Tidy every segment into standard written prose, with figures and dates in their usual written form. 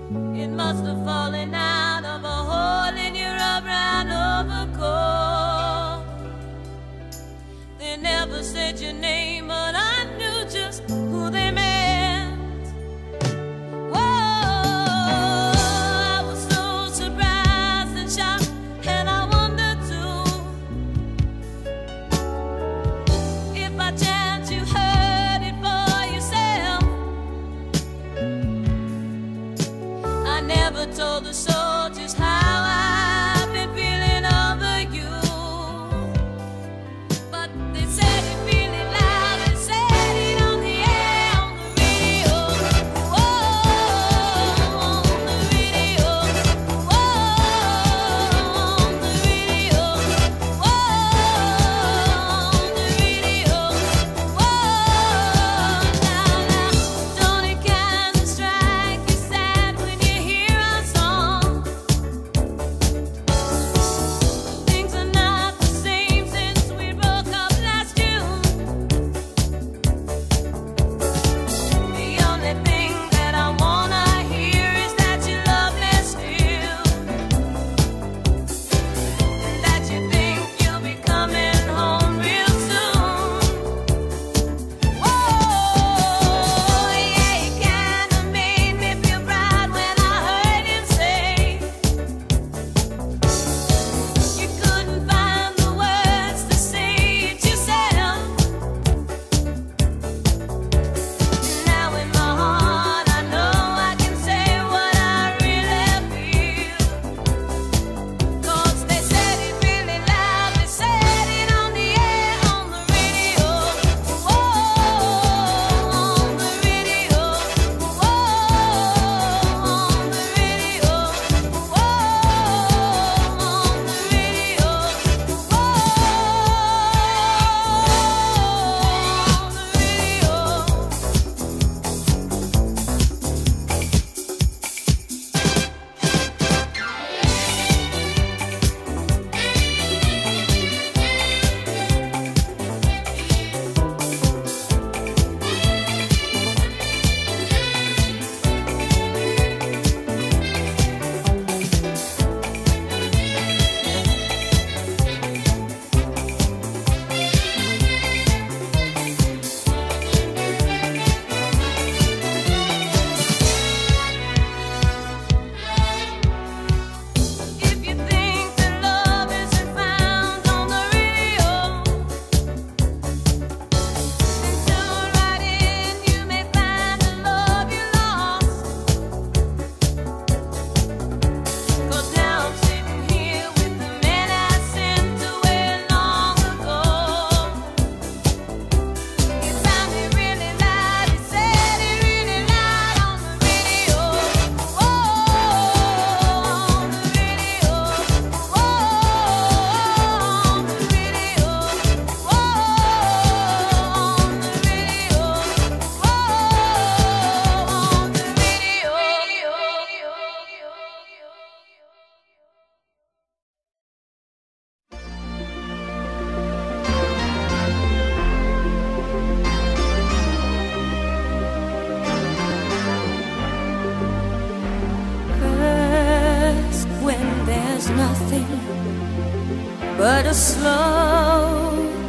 It must have fallen out of a hole in your brown overcoat. They never said your name, but I knew just who they meant. Told the soldiers how I've been feeling over you, but they said it really loud. They said it on the air, on the radio. Whoa, on the radio. Whoa, on the radio. Whoa, on the radio. Whoa, now, don't it kind of strike you sad when you hear but a slow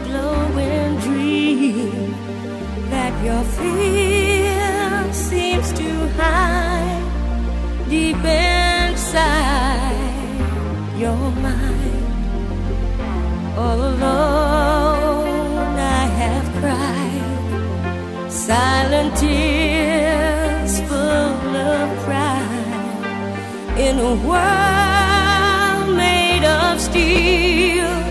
glowing dream that your fear seems to hide deep inside your mind. All alone I have cried silent tears full of pride in a world made of steel.